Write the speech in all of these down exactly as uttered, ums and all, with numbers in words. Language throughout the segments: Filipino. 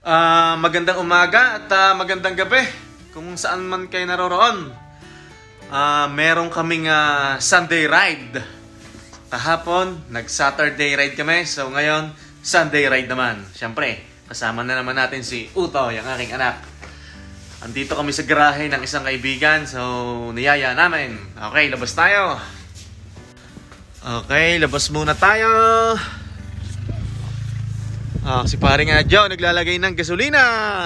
Uh, magandang umaga at uh, magandang gabi kung saan man kayo naroroon. Uh, meron kaming uh, Sunday ride. Kahapon, nag-Saturday ride kami. So ngayon, Sunday ride naman. Siyempre, kasama na naman natin si Uto, yung aking anak. Andito kami sa garahe ng isang kaibigan. So, niyaya namin. Okay, labas tayo. Okay, labas muna tayo. Ah, si paring Adjo naglalagay ng gasolina.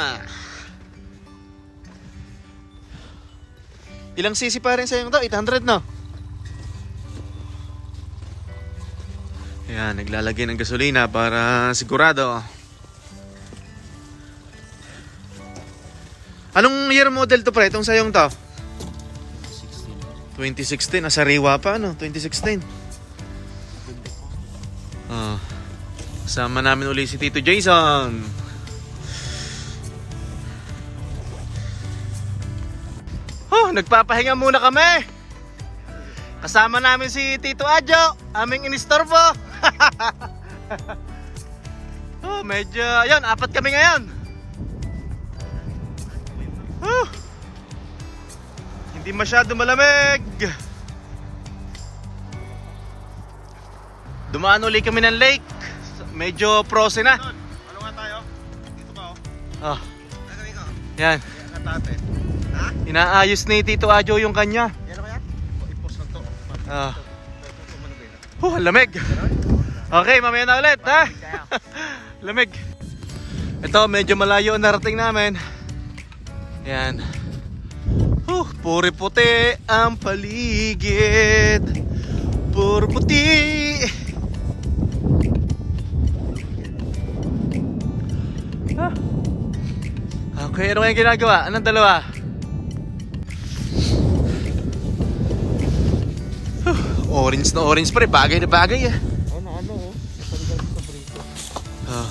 Ilang cc pa rin sa yung to? eight hundred, no? Ayan, naglalagay ng gasolina para sigurado. Anong year model to, pre? Itong sayong to? twenty sixteen. Ah, sariwa pa, no? twenty sixteen. Ah. Kasama namin uli si Tito Jason. Oh, nagpapahinga muna kami. Kasama namin si Tito Adjo, aming inistorbo. Oh, medyo, ayun, apat kami ngayon. Oh, hindi masyado malamig. Dumaan uli kami ng lake. Medyo prose na. Ano nga tayo? Dito ba Oh. oh? Nagawin ko. Yan. Ha? Inaayos ni Tito Adjo yung kanya. Yan kaya? I-post lang to. Ah. Oh, lamig. Okay, mamaya na ulit, ha? Lamig. Ito, medyo malayo ang narating namin. Yan. Oh, puri puti ang paligid. Puro puti. Okay, ano kayong ginagawa? Anong dalawa? Huh, orange na orange pa rin. Bagay na bagay, eh. Ano, ano, oh. Sandal sa brito. Ah.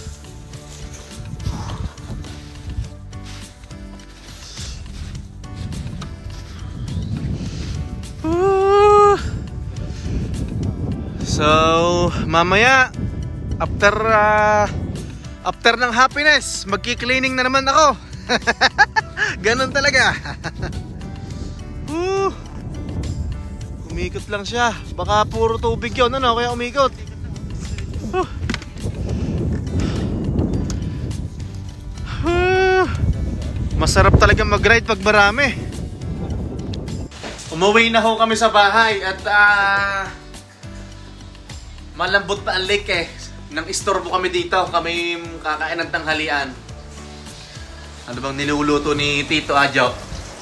Uh. So, mamaya, after, uh, after ng happiness, magki-cleaning na naman ako. Ganon talaga. uh, umikot lang siya. Baka puro tubig yun, ano? Kaya umikot. uh. Uh, masarap talaga mag-ride pag marami. Umuwi na ho kami sa bahay. At uh, malambot pa ang lake, eh. Nang istorbo kami dito, kami kakain ng tanghalian. Ano bang niluluto ni Tito Adjo?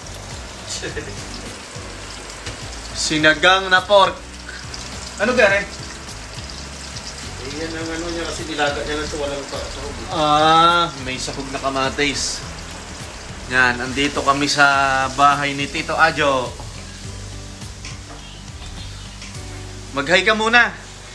Sinagang na pork. Ano gare? Eh, yan ang ano niya kasi nilaga niya lang sa walang sahog. Ah, may sahog na kamatis. Yan, andito kami sa bahay ni Tito Adjo. Mag-hi ka muna.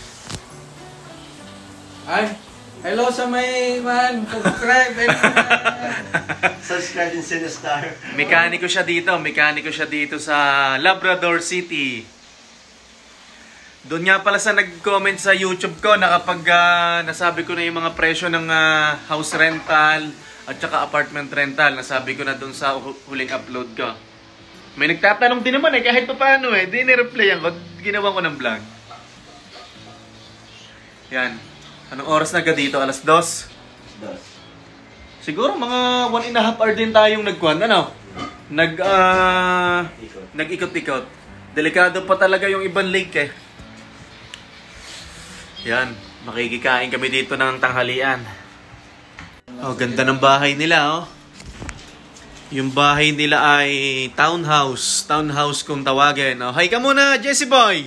Ay, hello sa may man, subscribe and Subscribe and send a star. Mekaniko siya dito, mekaniko siya dito sa Labrador City. Doon nga pala sa nag-comment sa YouTube ko na kapag uh, nasabi ko na yung mga presyo ng uh, house rental at saka apartment rental, nasabi ko na doon sa huling upload ko. May nagtatanong din naman eh, kahit pa paano eh, di ni-replyan ko, ginawa ko ng vlog. Yan. Anong oras na ka dito? Alas dos? Dos. Siguro mga one and a half hour din tayong nagkuhan. Ano? Nag, uh, nag-ikot-ikot. Delikado pa talaga yung ibang lake, eh. Yan. Makikikain kami dito ng tanghalian. Oh, ganda ng bahay nila, oh. Yung bahay nila ay townhouse. Townhouse kung tawagin. Oh, hi ka muna, Jesse Boy!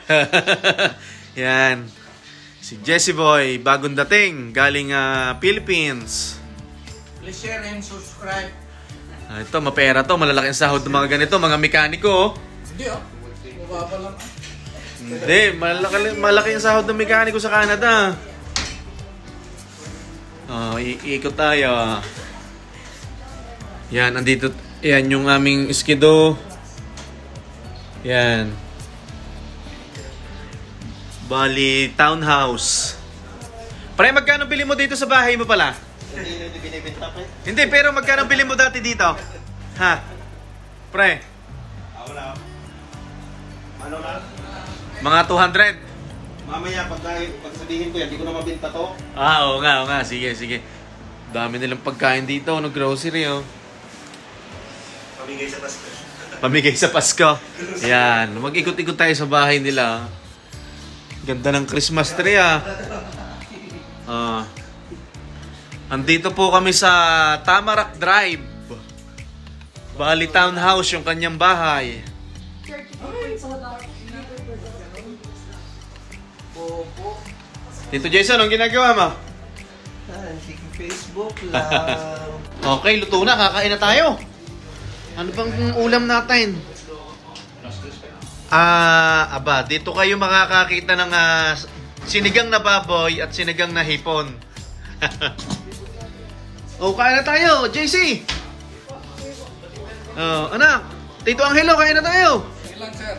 Yan. Si Jesse Boy, bagong dating, galing uh, Philippines. please share and subscribe. Ah, ito, mapera to, malalaking sahod ng mga ganito, mga mekaniko. Hindi ah, mababa lang. Hindi, malaki, malaki yung sahod ng mekaniko sa Canada. Oh, iikot tayo. Yan, andito, yan yung aming skido. Yan. Bali, townhouse. Pare, magkano bili mo dito sa bahay mo pala? Hindi hindi binibenta pa eh. Hindi, pero magkano bili mo dati dito? Ha? Pre, Ah, wala. Ano na? mga two hundred. Mamaya pag, pag sabihin ko yan, hindi ko na mabenta to. Ah, oo nga, oo nga. Sige, sige. Dami nilang pagkain dito, no grocery, oh. Pamigay sa Pasko. Pamigay sa Pasko. Yan. Mag-ikot-ikot tayo sa bahay nila. Ganda ng Christmas tree, ah. Ah. Andito po kami sa Tamarack Drive. Bali Townhouse, yung kanyang bahay. Tito Jason, anong ginagawa mo? Ah, sige, Facebook lang. Okay, luto na. Kakain na tayo. Ano bang ulam natin? Ah, aba, dito kayo makakakita ng ah, sinigang na baboy at sinigang na hipon. Oh, kain na tayo, J C. Oh, anak. Tito Angelo, kain na tayo. Ilan, sir?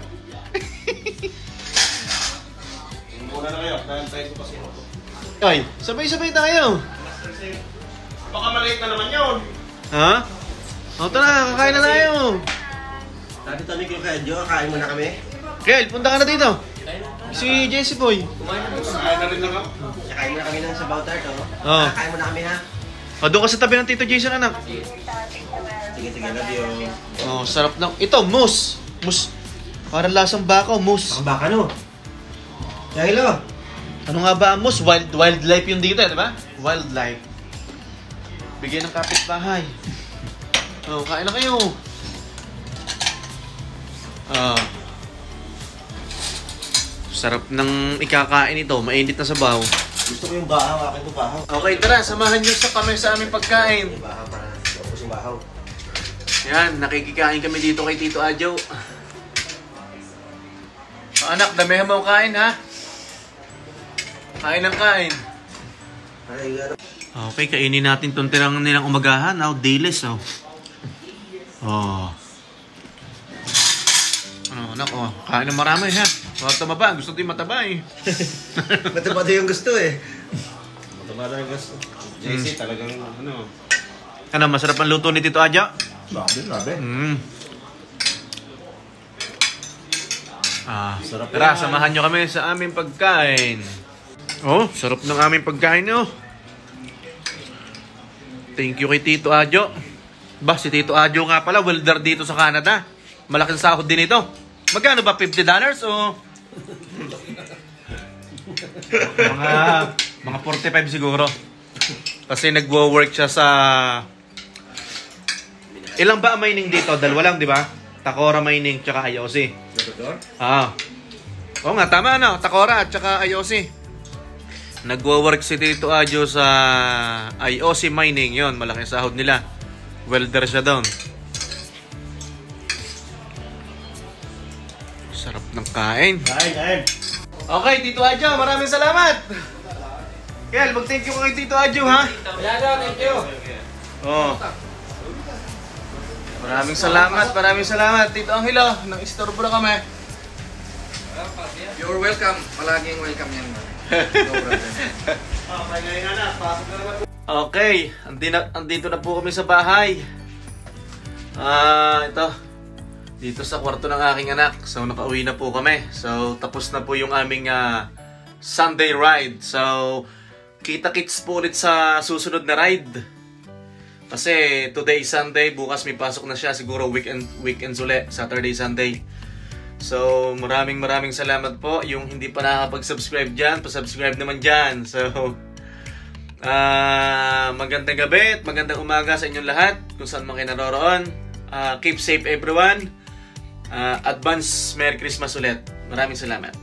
Muna na kayo, dahil tayo ko kasi. Ay, sabay-sabay tayo. Baka maliit na naman yun. Ha? O, tara, kakain na tayo. Dati tabi ko kaya Jo, kain muna kami. Kel, punta ka na dito. Si Jesse Boy. Kumain na rin lang ako. Kain muna kami ng sabaw tart, oh. Oh. Kain muna kami ha. O, doon ka sa tabi ng Tito Jason, anak. Sige, sige, love you. Oh, sarap ng... Ito, mousse. Mousse. Parang lasang baka, mousse. Ang baka no. Hello. Ano nga ba ang mousse? Wild, wildlife yung dito, di ba? Wildlife. Bigyan ng kapitbahay. Oh, kain na kayo. Ah. Sarap ng ikakain ito. Mainit na sabaw. Gusto ko yung bahaw, akin ko bahaw. Okay, tara. Samahan nyo sa kami sa aming pagkain. Yung bahaw para tapos yung bahaw. Yan, nakikikain kami dito kay Tito Adjo. Oh, anak, damihan mo kain, ha? Kain ng kain. Ay, gano'n. Okay, kainin natin itong tirang nilang umagahan. Oh, dilis, oh. Oh. Ano, anak, oh. Kain ng marami, ha? Huwag tumaba. Gusto din mataba, eh. Mataba din yung gusto eh. Mataba din yung gusto. J C talagang ano. Ano, masarap ang luto ni Tito Adjo? Grabe, grabe. Mm. Ah, Sarap tara, yan. samahan nyo kami sa aming pagkain. Oh, sarap ng aming pagkain, oh. Thank you kay Tito Adjo. Ba, si Tito Adjo nga pala, welder dito sa Canada. Malaking sahod din ito. Magkano ba? fifty dollars o? mga, mga forty-five siguro. Kasi nagwo-work siya sa... Ilang ba ang mining dito? Dalawa lang, di ba? Takora Mining, tsaka I O C. Ah. Oo nga, tama na. Takora at tsaka I O C. Nagwo-work si Tito Adjo sa I O C Mining. Yon, malaking sahod nila. Welder siya doon. Sarap ng kain. Kain, kain. Okay, Tito Adjo, maraming salamat. Kel, mag-thank you kay Tito Adjo, ha? Yaga, thank you. Oh. Maraming salamat, maraming salamat. Tito Angelo, nang istorbo na kami. You're welcome. Palaging welcome yan, man. No problem. Okay, ngayon na na. Pasok na naman. Okay, andito na, andito na po kami sa bahay. Ah, ito. Dito sa kwarto ng aking anak. So, nakauwi na po kami. So, tapos na po yung aming uh, Sunday ride. So, kita-kits po ulit sa susunod na ride. Kasi today Sunday, bukas may pasok na siya. Siguro weekend, weekends ulit. Saturday, Sunday. So, maraming maraming salamat po. Yung hindi pa nakakapag-subscribe dyan, pa-subscribe naman dyan. So, uh, magandang gabi at magandang umaga sa inyong lahat. Kung saan man kayo naroroon. Uh, keep safe everyone. Uh, advance Merry Christmas ulit. Maraming salamat.